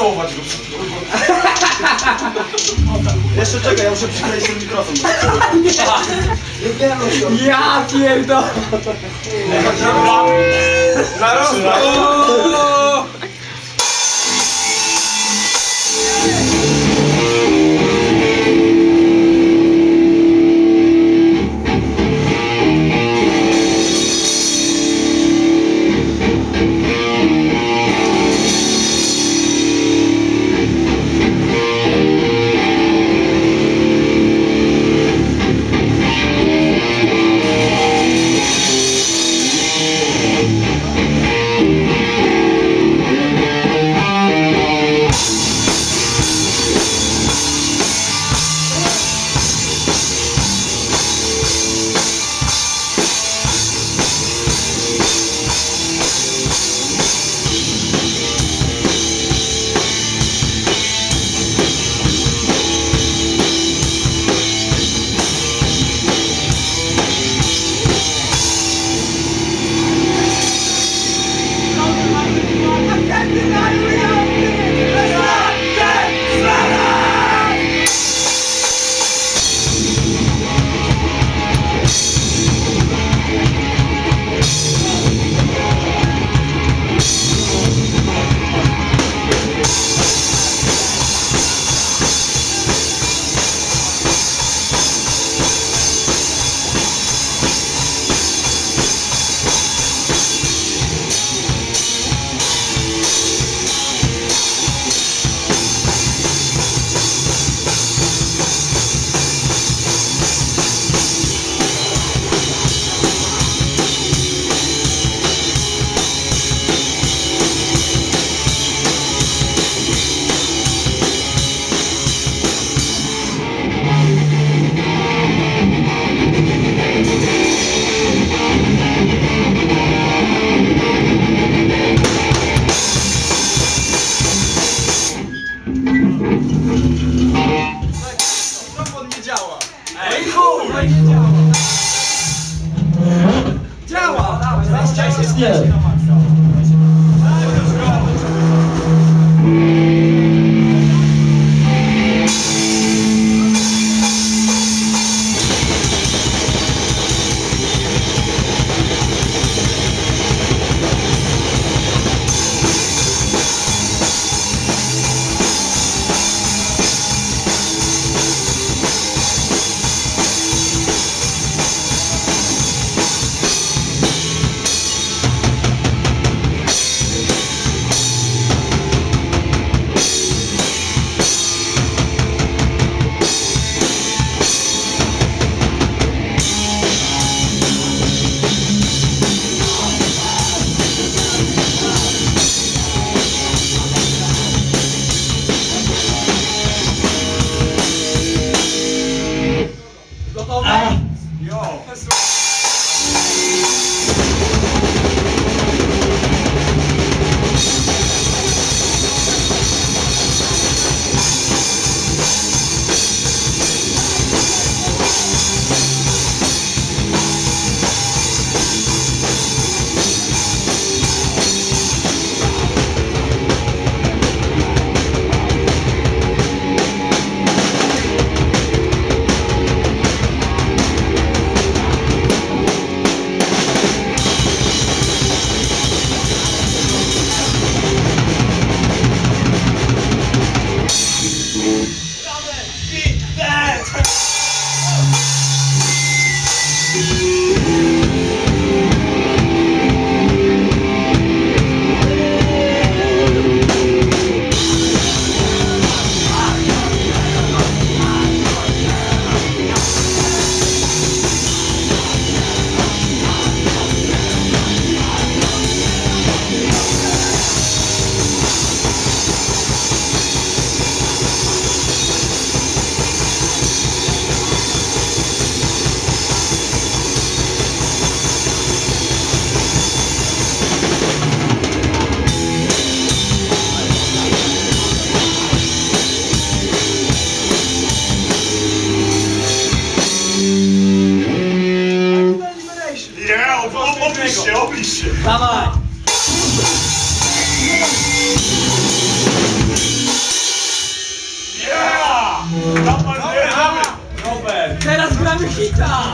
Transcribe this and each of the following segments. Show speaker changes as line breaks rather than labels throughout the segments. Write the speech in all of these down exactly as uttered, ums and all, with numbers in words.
pocałować go.
Jeszcze czekaj, ja muszę przykleić ten mikrofon.
Ja pierdolę!
Na rozpraw!
Mikrofon nie działa.
Ej, chuj! No i nie działa. Działa!
Nie.
Obliż się, obliż się!
Dawaj! Robert! Teraz gramy hita!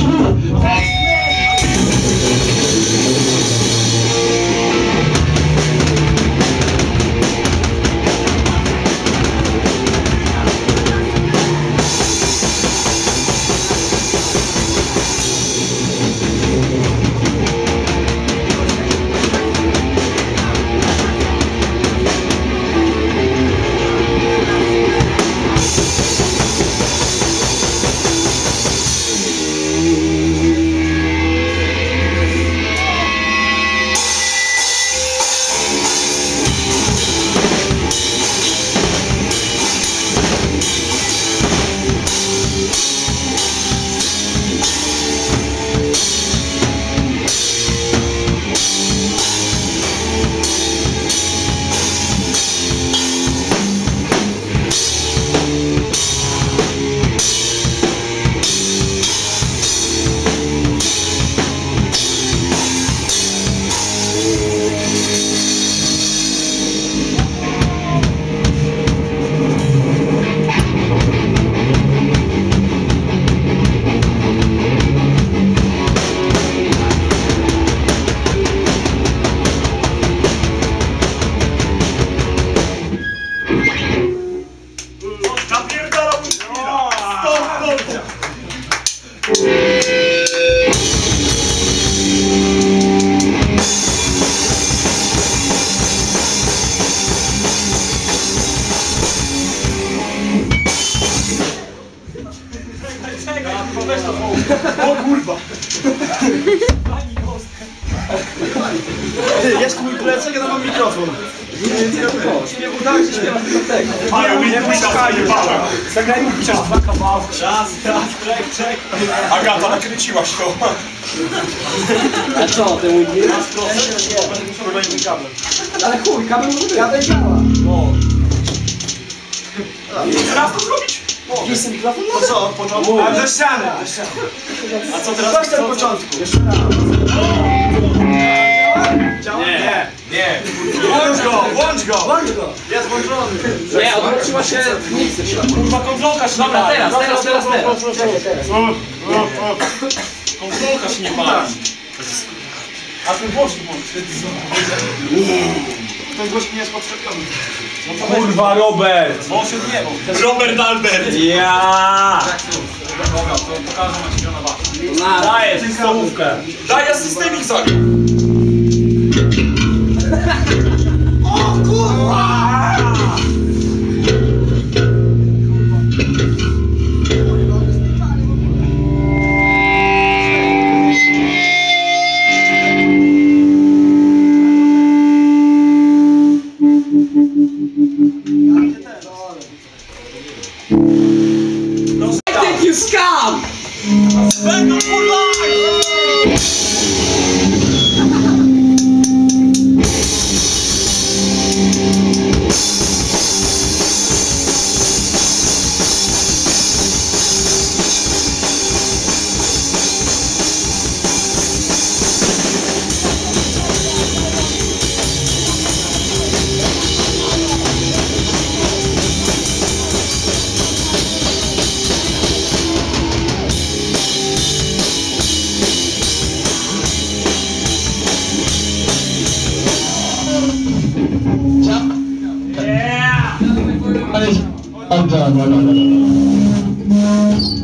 O kurwa! Ty, jest mój plecak, ja tam mam mikrofon. Nie udało się śpiewać do tego.
Ale mi nie puszczali, bałem.
Zagrajmy chociaż dwa kawałki.
Raz, raz, czek, czek. Agata, nakręciłaś to.
A co, ten mój nie? Ale chuj, kabel może być. Kabel działa.
Teraz to zrobić?
Jest mikrofon?
To co, od początku?
A, ze ściany, ze ściany. A co teraz?
Weź ten początku. Jeszcze raz. Działa?
Nie, nie. Włącz go, włącz go.
Włącz go. Jest włączony.
Nie, odwróciła się...
Kurwa, kontrolka się nie
Dobra,
pali.
teraz, teraz, teraz, teraz.
Kontrolka się nie pali. A ten głośnik włącz.
Ten gość nie jest podszczepiony.
Kurwa, Robert! Bo on się odjebał. Robert Albert! Ja! Dobra, to pokażę na ciebie na was. Daję stołówkę. Daj asystemik za. O kurwa!
Think you scum!
Będą kurwa!
I'm done.